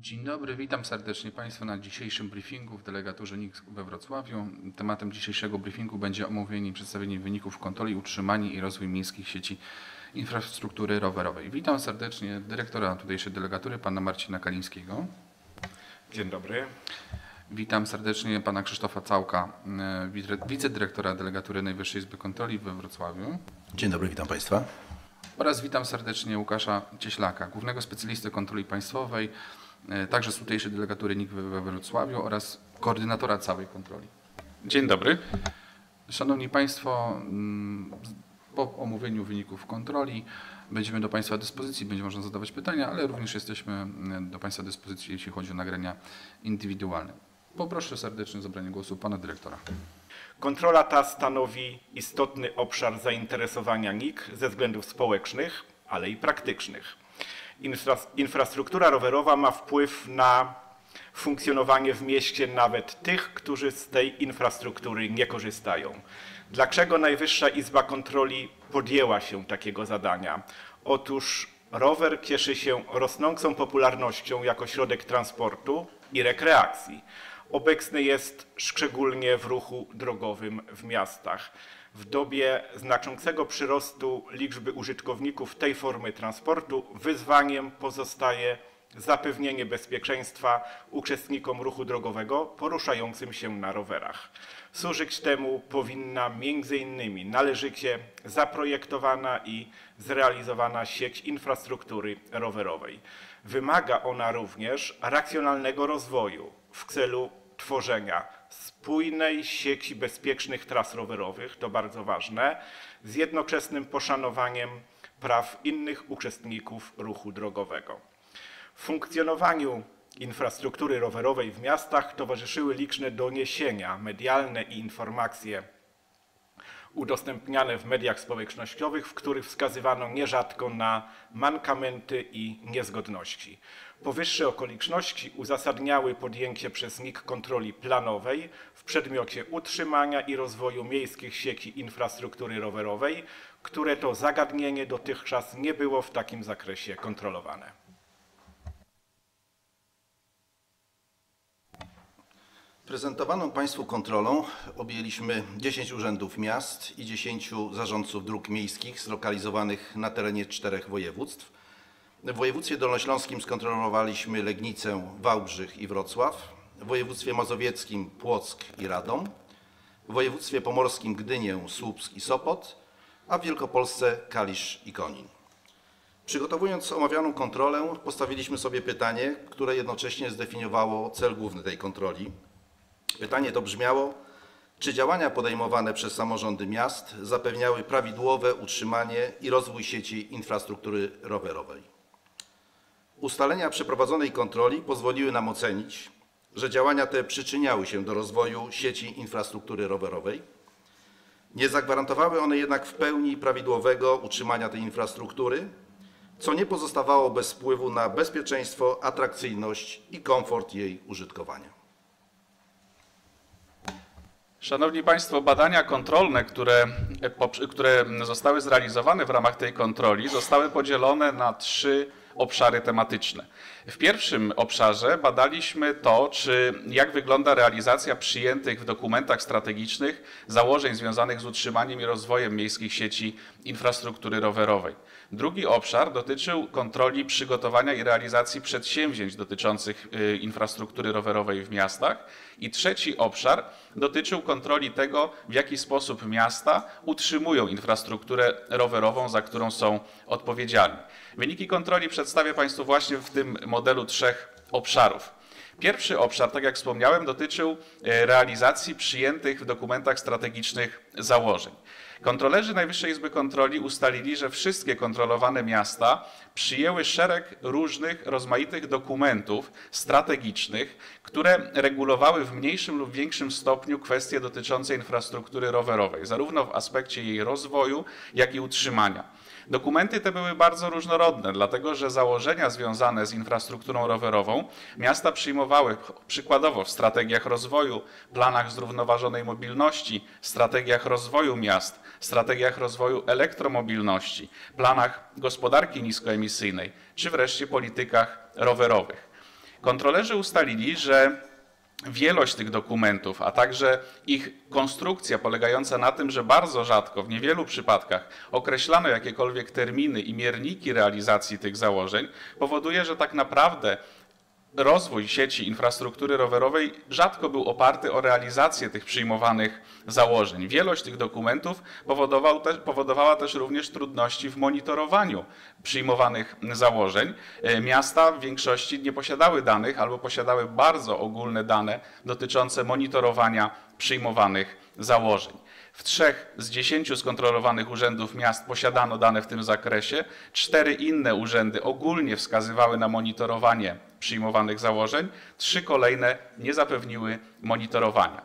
Dzień dobry, witam serdecznie Państwa na dzisiejszym briefingu w delegaturze NIK we Wrocławiu. Tematem dzisiejszego briefingu będzie omówienie i przedstawienie wyników kontroli, utrzymanie i rozwój miejskich sieci infrastruktury rowerowej. Witam serdecznie dyrektora tutejszej delegatury, pana Marcina Kalińskiego. Dzień dobry. Witam serdecznie pana Krzysztofa Całka, wicedyrektora delegatury Najwyższej Izby Kontroli we Wrocławiu. Dzień dobry, witam Państwa. Oraz witam serdecznie Łukasza Cieślaka, głównego specjalisty kontroli państwowej, także z tutejszej delegatury NIK we Wrocławiu oraz koordynatora całej kontroli. Dzień dobry. Szanowni Państwo, po omówieniu wyników kontroli będziemy do Państwa dyspozycji, będzie można zadawać pytania, ale również jesteśmy do Państwa dyspozycji, jeśli chodzi o nagrania indywidualne. Poproszę serdecznie o zabranie głosu pana dyrektora. Kontrola ta stanowi istotny obszar zainteresowania NIK ze względów społecznych, ale i praktycznych. Infrastruktura rowerowa ma wpływ na funkcjonowanie w mieście nawet tych, którzy z tej infrastruktury nie korzystają. Dlaczego Najwyższa Izba Kontroli podjęła się takiego zadania? Otóż rower cieszy się rosnącą popularnością jako środek transportu i rekreacji. Obecny jest szczególnie w ruchu drogowym w miastach. W dobie znaczącego przyrostu liczby użytkowników tej formy transportu wyzwaniem pozostaje zapewnienie bezpieczeństwa uczestnikom ruchu drogowego poruszającym się na rowerach. Służyć temu powinna m.in. należycie zaprojektowana i zrealizowana sieć infrastruktury rowerowej. Wymaga ona również racjonalnego rozwoju w celu tworzenia spójnej sieci bezpiecznych tras rowerowych, to bardzo ważne, z jednoczesnym poszanowaniem praw innych uczestników ruchu drogowego. Funkcjonowaniu infrastruktury rowerowej w miastach towarzyszyły liczne doniesienia medialne i informacje udostępniane w mediach społecznościowych, w których wskazywano nierzadko na mankamenty i niezgodności. Powyższe okoliczności uzasadniały podjęcie przez NIK kontroli planowej w przedmiocie utrzymania i rozwoju miejskich sieci infrastruktury rowerowej, które to zagadnienie dotychczas nie było w takim zakresie kontrolowane. Prezentowaną Państwu kontrolą objęliśmy 10 urzędów miast i 10 zarządców dróg miejskich zlokalizowanych na terenie 4 województw. W województwie dolnośląskim skontrolowaliśmy Legnicę, Wałbrzych i Wrocław, w województwie mazowieckim Płock i Radom, w województwie pomorskim Gdynię, Słupsk i Sopot, a w Wielkopolsce Kalisz i Konin. Przygotowując omawianą kontrolę, postawiliśmy sobie pytanie, które jednocześnie zdefiniowało cel główny tej kontroli. Pytanie to brzmiało: czy działania podejmowane przez samorządy miast zapewniały prawidłowe utrzymanie i rozwój sieci infrastruktury rowerowej? Ustalenia przeprowadzonej kontroli pozwoliły nam ocenić, że działania te przyczyniały się do rozwoju sieci infrastruktury rowerowej. Nie zagwarantowały one jednak w pełni prawidłowego utrzymania tej infrastruktury, co nie pozostawało bez wpływu na bezpieczeństwo, atrakcyjność i komfort jej użytkowania. Szanowni Państwo, badania kontrolne, które zostały zrealizowane w ramach tej kontroli, zostały podzielone na 3 obszary tematyczne. W pierwszym obszarze badaliśmy to, jak wygląda realizacja przyjętych w dokumentach strategicznych założeń związanych z utrzymaniem i rozwojem miejskich sieci infrastruktury rowerowej. Drugi obszar dotyczył kontroli przygotowania i realizacji przedsięwzięć dotyczących infrastruktury rowerowej w miastach. I trzeci obszar dotyczył kontroli tego, w jaki sposób miasta utrzymują infrastrukturę rowerową, za którą są odpowiedzialni. Wyniki kontroli przedstawię Państwu właśnie w tym modelu 3 obszarów. Pierwszy obszar, tak jak wspomniałem, dotyczył realizacji przyjętych w dokumentach strategicznych założeń. Kontrolerzy Najwyższej Izby Kontroli ustalili, że wszystkie kontrolowane miasta przyjęły szereg różnych, rozmaitych dokumentów strategicznych, które regulowały w mniejszym lub większym stopniu kwestie dotyczące infrastruktury rowerowej, zarówno w aspekcie jej rozwoju, jak i utrzymania. Dokumenty te były bardzo różnorodne, dlatego że założenia związane z infrastrukturą rowerową miasta przyjmowały przykładowo w strategiach rozwoju, planach zrównoważonej mobilności, strategiach rozwoju miast, strategiach rozwoju elektromobilności, planach gospodarki niskoemisyjnej, czy wreszcie politykach rowerowych. Kontrolerzy ustalili, że wielość tych dokumentów, a także ich konstrukcja polegająca na tym, że bardzo rzadko, w niewielu przypadkach określano jakiekolwiek terminy i mierniki realizacji tych założeń, powoduje, że tak naprawdę rozwój sieci infrastruktury rowerowej rzadko był oparty o realizację tych przyjmowanych założeń. Wielość tych dokumentów powodowała też również trudności w monitorowaniu przyjmowanych założeń. Miasta w większości nie posiadały danych albo posiadały bardzo ogólne dane dotyczące monitorowania przyjmowanych założeń. W 3 z 10 skontrolowanych urzędów miast posiadano dane w tym zakresie. 4 inne urzędy ogólnie wskazywały na monitorowanie przyjmowanych założeń. 3 kolejne nie zapewniły monitorowania.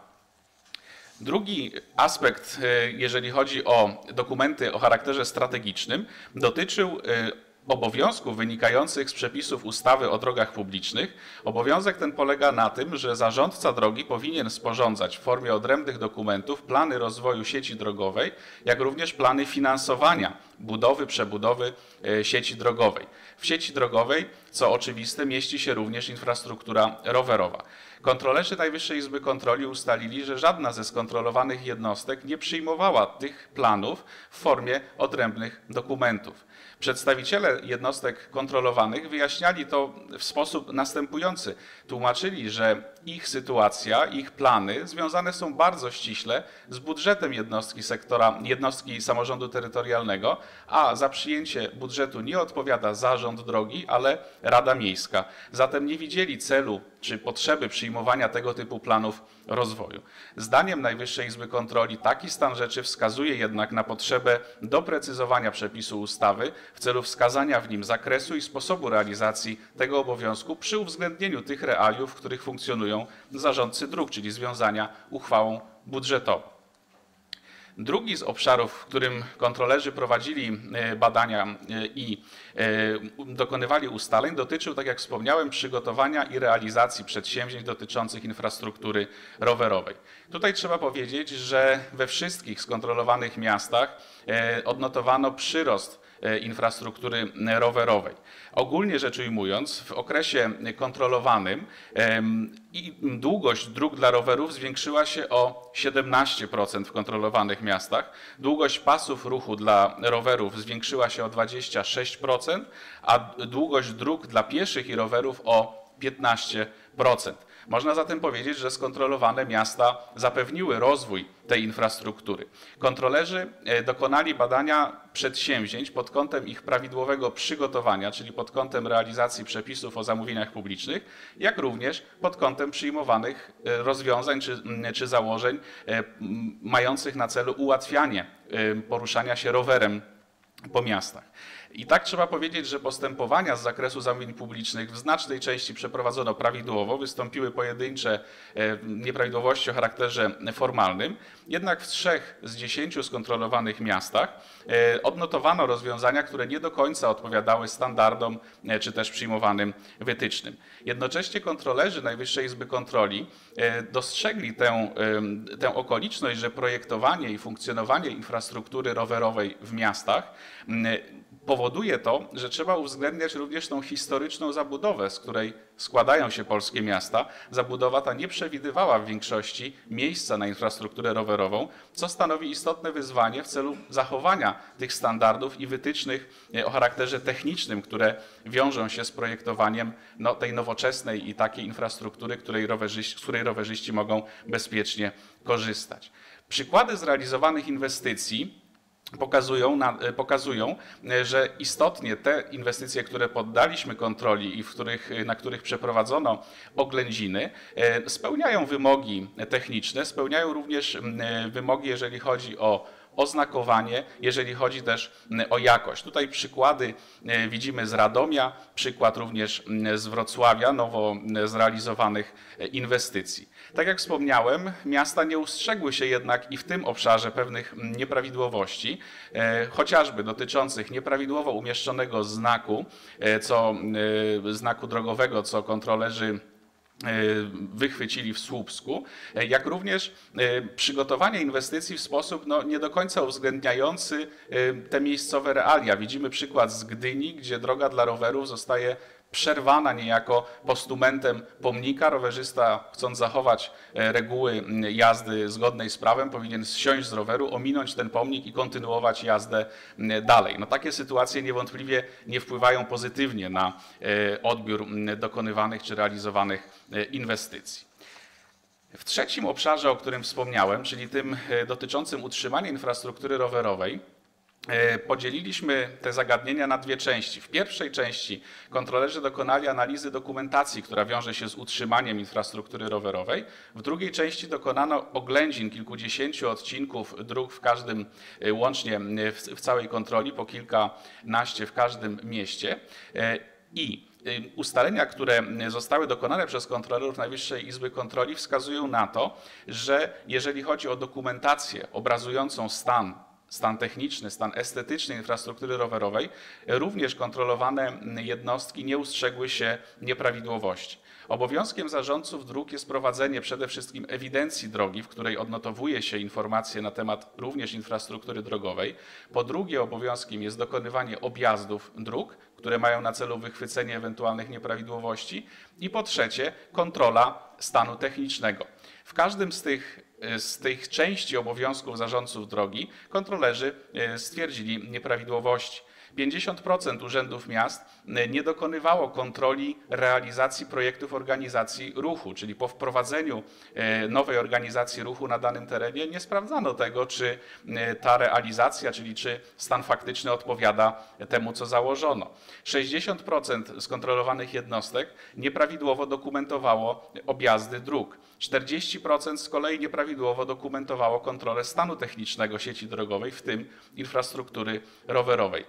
Drugi aspekt, jeżeli chodzi o dokumenty o charakterze strategicznym, dotyczył obowiązków wynikających z przepisów ustawy o drogach publicznych. Obowiązek ten polega na tym, że zarządca drogi powinien sporządzać w formie odrębnych dokumentów plany rozwoju sieci drogowej, jak również plany finansowania budowy, przebudowy sieci drogowej. W sieci drogowej, co oczywiste, mieści się również infrastruktura rowerowa. Kontrolerzy Najwyższej Izby Kontroli ustalili, że żadna ze skontrolowanych jednostek nie przyjmowała tych planów w formie odrębnych dokumentów. Przedstawiciele jednostek kontrolowanych wyjaśniali to w sposób następujący. Tłumaczyli, że ich sytuacja, ich plany związane są bardzo ściśle z budżetem jednostki samorządu terytorialnego, a za przyjęcie budżetu nie odpowiada zarząd drogi, ale Rada Miejska. Zatem nie widzieli celu czy potrzeby przyjmowania tego typu planów rozwoju. Zdaniem Najwyższej Izby Kontroli taki stan rzeczy wskazuje jednak na potrzebę doprecyzowania przepisu ustawy w celu wskazania w nim zakresu i sposobu realizacji tego obowiązku przy uwzględnieniu tych realiów, w których funkcjonują zarządcy dróg, czyli związania uchwałą budżetową. Drugi z obszarów, w którym kontrolerzy prowadzili badania i dokonywali ustaleń, dotyczył, tak jak wspomniałem, przygotowania i realizacji przedsięwzięć dotyczących infrastruktury rowerowej. Tutaj trzeba powiedzieć, że we wszystkich skontrolowanych miastach odnotowano przyrost infrastruktury rowerowej. Ogólnie rzecz ujmując, w okresie kontrolowanym długość dróg dla rowerów zwiększyła się o 17% w kontrolowanych miastach, długość pasów ruchu dla rowerów zwiększyła się o 26%, a długość dróg dla pieszych i rowerów o 15%. Można zatem powiedzieć, że skontrolowane miasta zapewniły rozwój tej infrastruktury. Kontrolerzy dokonali badania przedsięwzięć pod kątem ich prawidłowego przygotowania, czyli pod kątem realizacji przepisów o zamówieniach publicznych, jak również pod kątem przyjmowanych rozwiązań czy założeń mających na celu ułatwianie poruszania się rowerem po miastach. I tak trzeba powiedzieć, że postępowania z zakresu zamówień publicznych w znacznej części przeprowadzono prawidłowo, wystąpiły pojedyncze nieprawidłowości o charakterze formalnym, jednak w 3 z 10 skontrolowanych miastach odnotowano rozwiązania, które nie do końca odpowiadały standardom czy też przyjmowanym wytycznym. Jednocześnie kontrolerzy Najwyższej Izby Kontroli dostrzegli tę okoliczność, że projektowanie i funkcjonowanie infrastruktury rowerowej w miastach powoduje to, że trzeba uwzględniać również tą historyczną zabudowę, z której składają się polskie miasta. Zabudowa ta nie przewidywała w większości miejsca na infrastrukturę rowerową, co stanowi istotne wyzwanie w celu zachowania tych standardów i wytycznych o charakterze technicznym, które wiążą się z projektowaniem tej nowoczesnej i takiej infrastruktury, z której rowerzyści mogą bezpiecznie korzystać. Przykłady zrealizowanych inwestycji pokazują, że istotnie te inwestycje, które poddaliśmy kontroli i na których przeprowadzono oględziny, spełniają wymogi techniczne, spełniają również wymogi, jeżeli chodzi o oznakowanie, jeżeli chodzi też o jakość. Tutaj przykłady widzimy z Radomia, przykład również z Wrocławia, nowo zrealizowanych inwestycji. Tak jak wspomniałem, miasta nie ustrzegły się jednak i w tym obszarze pewnych nieprawidłowości, chociażby dotyczących nieprawidłowo umieszczonego znaku drogowego, co kontrolerzy wychwycili w Słupsku, jak również przygotowanie inwestycji w sposób nie do końca uwzględniający te miejscowe realia. Widzimy przykład z Gdyni, gdzie droga dla rowerów zostaje przerwana niejako postumentem pomnika. Rowerzysta, chcąc zachować reguły jazdy zgodnej z prawem, powinien zsiąść z roweru, ominąć ten pomnik i kontynuować jazdę dalej. No, takie sytuacje niewątpliwie nie wpływają pozytywnie na odbiór dokonywanych czy realizowanych inwestycji. W trzecim obszarze, o którym wspomniałem, czyli tym dotyczącym utrzymania infrastruktury rowerowej, podzieliliśmy te zagadnienia na dwie części. W pierwszej części kontrolerzy dokonali analizy dokumentacji, która wiąże się z utrzymaniem infrastruktury rowerowej. W drugiej części dokonano oględzin kilkudziesięciu odcinków dróg w każdym, łącznie w całej kontroli, po kilkanaście w każdym mieście. I ustalenia, które zostały dokonane przez kontrolerów Najwyższej Izby Kontroli, wskazują na to, że jeżeli chodzi o dokumentację obrazującą stan techniczny, stan estetyczny infrastruktury rowerowej, również kontrolowane jednostki nie ustrzegły się nieprawidłowości. Obowiązkiem zarządców dróg jest prowadzenie przede wszystkim ewidencji drogi, w której odnotowuje się informacje na temat również infrastruktury drogowej. Po drugie, obowiązkiem jest dokonywanie objazdów dróg, które mają na celu wychwycenie ewentualnych nieprawidłowości. I po trzecie, kontrola stanu technicznego. W każdym z tych części obowiązków zarządców drogi kontrolerzy stwierdzili nieprawidłowości. 50% urzędów miast nie dokonywało kontroli realizacji projektów organizacji ruchu, czyli po wprowadzeniu nowej organizacji ruchu na danym terenie nie sprawdzano tego, czy ta realizacja, czyli czy stan faktyczny odpowiada temu, co założono. 60% skontrolowanych jednostek nieprawidłowo dokumentowało objazdy dróg. 40% z kolei nieprawidłowo dokumentowało kontrolę stanu technicznego sieci drogowej, w tym infrastruktury rowerowej.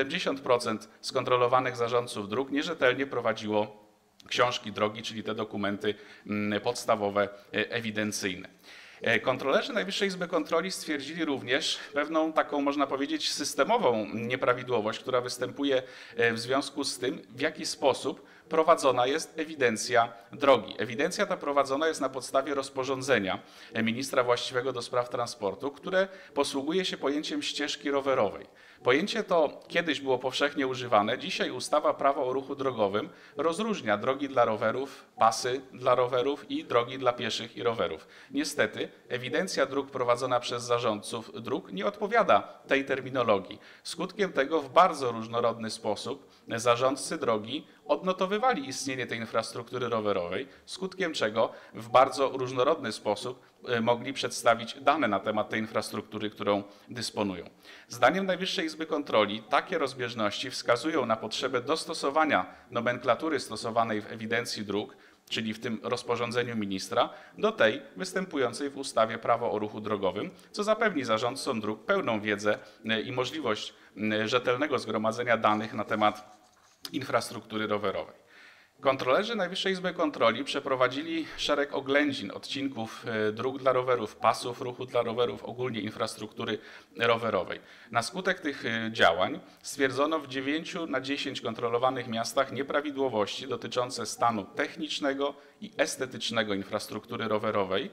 70% skontrolowanych zarządców dróg nierzetelnie prowadziło książki drogi, czyli te dokumenty podstawowe, ewidencyjne. Kontrolerzy Najwyższej Izby Kontroli stwierdzili również pewną taką, można powiedzieć, systemową nieprawidłowość, która występuje w związku z tym, w jaki sposób prowadzona jest ewidencja drogi. Ewidencja ta prowadzona jest na podstawie rozporządzenia ministra właściwego do spraw transportu, które posługuje się pojęciem ścieżki rowerowej. Pojęcie to kiedyś było powszechnie używane. Dzisiaj ustawa Prawo o ruchu drogowym rozróżnia drogi dla rowerów, pasy dla rowerów i drogi dla pieszych i rowerów. Niestety ewidencja dróg prowadzona przez zarządców dróg nie odpowiada tej terminologii. Skutkiem tego w bardzo różnorodny sposób zarządcy drogi odnotowywali istnienie tej infrastruktury rowerowej, skutkiem czego w bardzo różnorodny sposób mogli przedstawić dane na temat tej infrastruktury, którą dysponują. Zdaniem Najwyższej Izby Kontroli takie rozbieżności wskazują na potrzebę dostosowania nomenklatury stosowanej w ewidencji dróg, czyli w tym rozporządzeniu ministra, do tej występującej w ustawie Prawo o ruchu drogowym, co zapewni zarządcom dróg pełną wiedzę i możliwość rzetelnego zgromadzenia danych na temat infrastruktury rowerowej. Kontrolerzy Najwyższej Izby Kontroli przeprowadzili szereg oględzin odcinków dróg dla rowerów, pasów ruchu dla rowerów, ogólnie infrastruktury rowerowej. Na skutek tych działań stwierdzono w 9 na 10 kontrolowanych miastach nieprawidłowości dotyczące stanu technicznego i estetycznego infrastruktury rowerowej.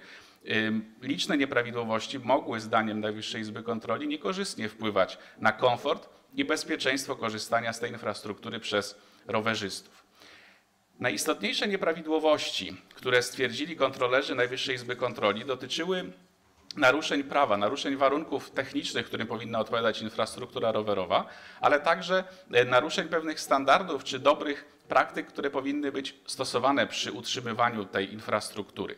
Liczne nieprawidłowości mogły, zdaniem Najwyższej Izby Kontroli, niekorzystnie wpływać na komfort i bezpieczeństwo korzystania z tej infrastruktury przez rowerzystów. Najistotniejsze nieprawidłowości, które stwierdzili kontrolerzy Najwyższej Izby Kontroli, dotyczyły naruszeń prawa, naruszeń warunków technicznych, którym powinna odpowiadać infrastruktura rowerowa, ale także naruszeń pewnych standardów czy dobrych praktyk, które powinny być stosowane przy utrzymywaniu tej infrastruktury.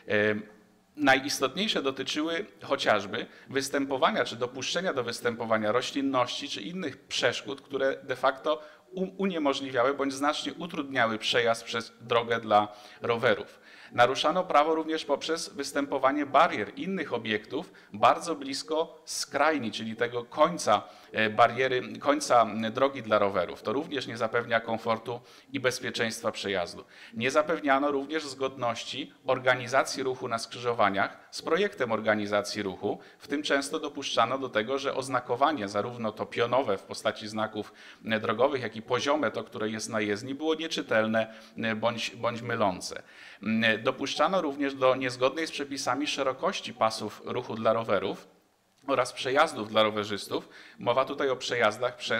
Najistotniejsze dotyczyły chociażby występowania czy dopuszczenia do występowania roślinności czy innych przeszkód, które de facto uniemożliwiały bądź znacznie utrudniały przejazd przez drogę dla rowerów. Naruszano prawo również poprzez występowanie barier innych obiektów bardzo blisko skrajni, czyli tego końca bariery, końca drogi dla rowerów. To również nie zapewnia komfortu i bezpieczeństwa przejazdu. Nie zapewniano również zgodności organizacji ruchu na skrzyżowaniach z projektem organizacji ruchu. W tym często dopuszczano do tego, że oznakowanie, zarówno to pionowe w postaci znaków drogowych, jak i poziome, to które jest na jezdni, było nieczytelne bądź mylące. Dopuszczano również do niezgodnej z przepisami szerokości pasów ruchu dla rowerów oraz przejazdów dla rowerzystów. Mowa tutaj o przejazdach przez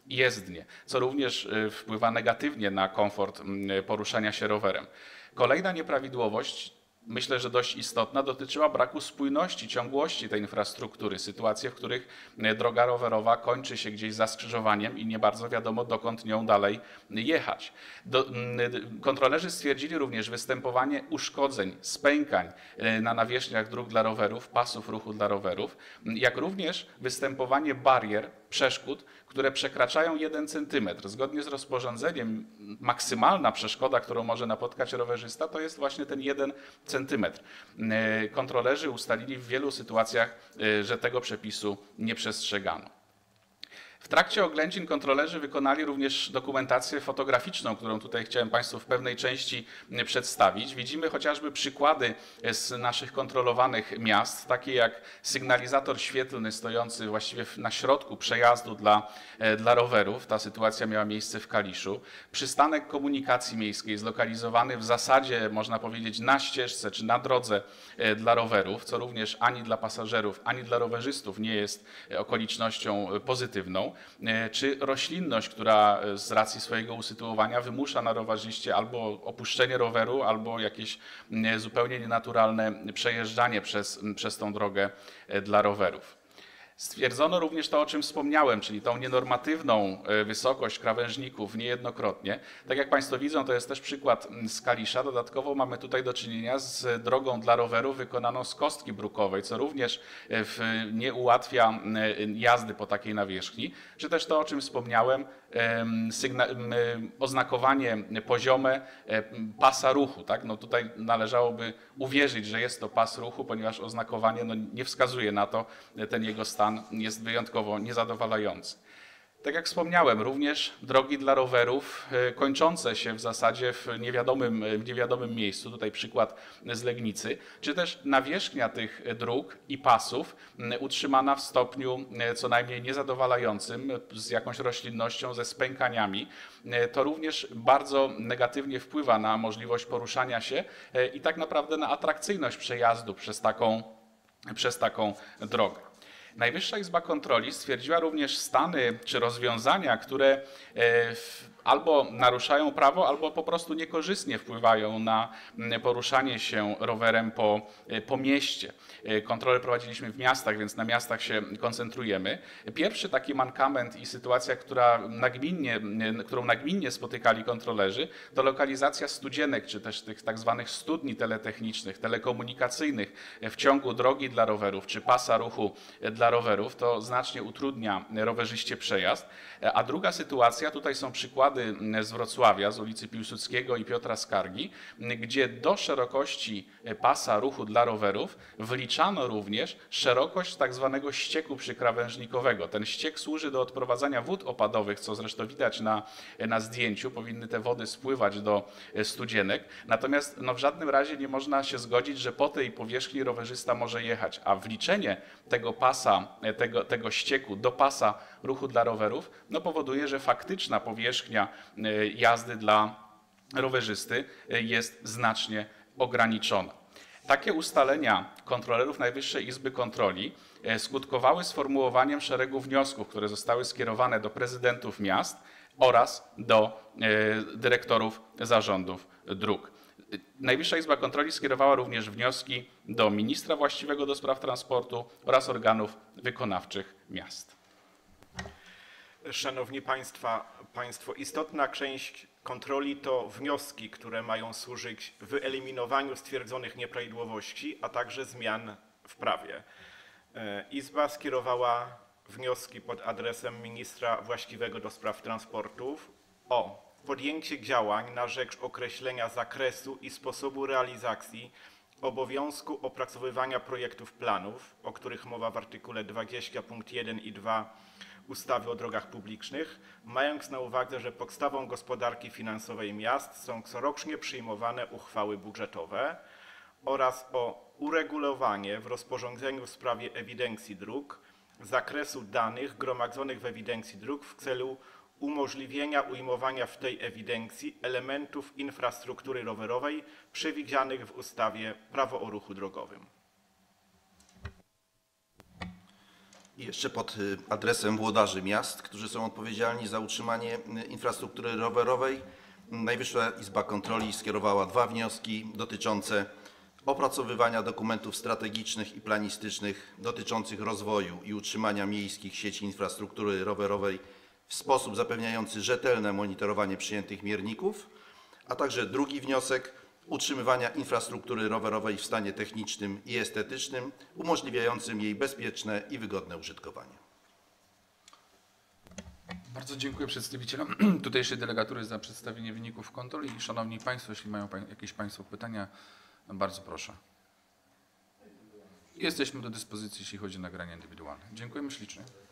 jezdnie, co również wpływa negatywnie na komfort poruszania się rowerem. Kolejna nieprawidłowość, myślę, że dość istotna, dotyczyła braku spójności, ciągłości tej infrastruktury. Sytuacje, w których droga rowerowa kończy się gdzieś za skrzyżowaniem i nie bardzo wiadomo, dokąd nią dalej jechać. Kontrolerzy stwierdzili również występowanie uszkodzeń, spękań na nawierzchniach dróg dla rowerów, pasów ruchu dla rowerów, jak również występowanie barier, przeszkód, które przekraczają 1 cm. Zgodnie z rozporządzeniem maksymalna przeszkoda, którą może napotkać rowerzysta, to jest właśnie ten 1 cm. Kontrolerzy ustalili w wielu sytuacjach, że tego przepisu nie przestrzegano. W trakcie oględzin kontrolerzy wykonali również dokumentację fotograficzną, którą tutaj chciałem Państwu w pewnej części przedstawić. Widzimy chociażby przykłady z naszych kontrolowanych miast, takie jak sygnalizator świetlny stojący właściwie na środku przejazdu dla rowerów. Ta sytuacja miała miejsce w Kaliszu. Przystanek komunikacji miejskiej zlokalizowany w zasadzie, można powiedzieć, na ścieżce czy na drodze dla rowerów, co również ani dla pasażerów, ani dla rowerzystów nie jest okolicznością pozytywną. Czy roślinność, która z racji swojego usytuowania wymusza na rowerzyście albo opuszczenie roweru, albo jakieś zupełnie nienaturalne przejeżdżanie przez tą drogę dla rowerów. Stwierdzono również to, o czym wspomniałem, czyli tą nienormatywną wysokość krawężników niejednokrotnie. Tak jak Państwo widzą, to jest też przykład z Kalisza. Dodatkowo mamy tutaj do czynienia z drogą dla rowerów wykonaną z kostki brukowej, co również nie ułatwia jazdy po takiej nawierzchni. Czy też to, o czym wspomniałem, oznakowanie poziome pasa ruchu. Tak? No tutaj należałoby uwierzyć, że jest to pas ruchu, ponieważ oznakowanie nie wskazuje na to, ten jego stan jest wyjątkowo niezadowalający. Tak jak wspomniałem, również drogi dla rowerów kończące się w zasadzie w niewiadomym miejscu, tutaj przykład z Legnicy, czy też nawierzchnia tych dróg i pasów utrzymana w stopniu co najmniej niezadowalającym, z jakąś roślinnością, ze spękaniami. To również bardzo negatywnie wpływa na możliwość poruszania się i tak naprawdę na atrakcyjność przejazdu przez taką drogę. Najwyższa Izba Kontroli stwierdziła również stany czy rozwiązania, które albo naruszają prawo, albo po prostu niekorzystnie wpływają na poruszanie się rowerem po mieście. Kontrole prowadziliśmy w miastach, więc na miastach się koncentrujemy. Pierwszy taki mankament i sytuacja, którą nagminnie spotykali kontrolerzy, to lokalizacja studzienek, czy też tych tak zwanych studni teletechnicznych, telekomunikacyjnych w ciągu drogi dla rowerów, czy pasa ruchu dla rowerów. To znacznie utrudnia rowerzyście przejazd. A druga sytuacja, tutaj są przykłady z Wrocławia, z ulicy Piłsudskiego i Piotra Skargi, gdzie do szerokości pasa ruchu dla rowerów wliczano również szerokość tak zwanego ścieku przykrawężnikowego. Ten ściek służy do odprowadzania wód opadowych, co zresztą widać na zdjęciu. Powinny te wody spływać do studzienek. Natomiast w żadnym razie nie można się zgodzić, że po tej powierzchni rowerzysta może jechać, a wliczenie tego pasa, tego ścieku do pasa ruchu dla rowerów powoduje, że faktyczna powierzchnia jazdy dla rowerzysty jest znacznie ograniczona. Takie ustalenia kontrolerów Najwyższej Izby Kontroli skutkowały sformułowaniem szeregu wniosków, które zostały skierowane do prezydentów miast oraz do dyrektorów zarządów dróg. Najwyższa Izba Kontroli skierowała również wnioski do ministra właściwego do spraw transportu oraz organów wykonawczych miast. Szanowni Państwo, istotna część kontroli to wnioski, które mają służyć wyeliminowaniu stwierdzonych nieprawidłowości, a także zmian w prawie. Izba skierowała wnioski pod adresem ministra właściwego do spraw transportów o podjęcie działań na rzecz określenia zakresu i sposobu realizacji obowiązku opracowywania projektów planów, o których mowa w artykule 20 punkt 1 i 2 ustawy o drogach publicznych, mając na uwadze, że podstawą gospodarki finansowej miast są corocznie przyjmowane uchwały budżetowe, oraz o uregulowanie w rozporządzeniu w sprawie ewidencji dróg zakresu danych gromadzonych w ewidencji dróg w celu umożliwienia ujmowania w tej ewidencji elementów infrastruktury rowerowej przewidzianych w ustawie Prawo o ruchu drogowym. I jeszcze pod adresem włodarzy miast, którzy są odpowiedzialni za utrzymanie infrastruktury rowerowej, Najwyższa Izba Kontroli skierowała 2 wnioski dotyczące opracowywania dokumentów strategicznych i planistycznych dotyczących rozwoju i utrzymania miejskich sieci infrastruktury rowerowej w sposób zapewniający rzetelne monitorowanie przyjętych mierników, a także drugi wniosek utrzymywania infrastruktury rowerowej w stanie technicznym i estetycznym, umożliwiającym jej bezpieczne i wygodne użytkowanie. Bardzo dziękuję przedstawicielom tutejszej delegatury za przedstawienie wyników kontroli. I szanowni Państwo, jeśli mają jakieś Państwo pytania, bardzo proszę. Jesteśmy do dyspozycji, jeśli chodzi o nagrania indywidualne. Dziękujemy ślicznie.